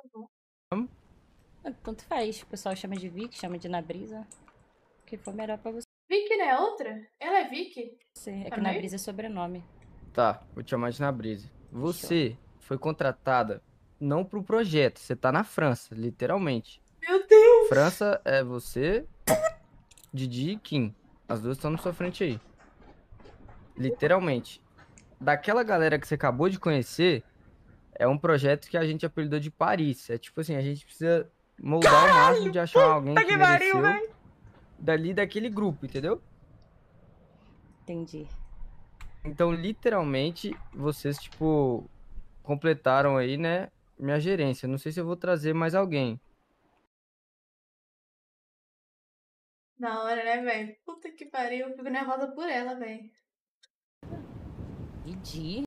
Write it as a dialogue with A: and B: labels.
A: Tanto faz. O pessoal chama de Vic, chama de Nabrisa. O que for melhor pra
B: Vicky não é outra? Ela é Vicky?
A: você. É que
B: Também?
A: Nabrisa é sobrenome.
C: Tá, vou te chamar de Nabrisa.
A: Show.
C: Você foi contratada não pro projeto, você tá na França, literalmente.
B: Meu Deus!
C: França é você, Didi e Kim. As duas estão na sua frente aí. Literalmente. Daquela galera que você acabou de conhecer, é um projeto que a gente apelidou de Paris. É tipo assim, a gente precisa moldar o máximo de achar alguém que mereceu dali daquele grupo, entendeu?
A: Entendi.
C: Então, literalmente, vocês, tipo, completaram aí, né, minha gerência. Não sei se eu vou trazer mais alguém.
B: Da hora, né, velho? Puta que pariu, eu fico nervosa por ela, velho.
A: Didi?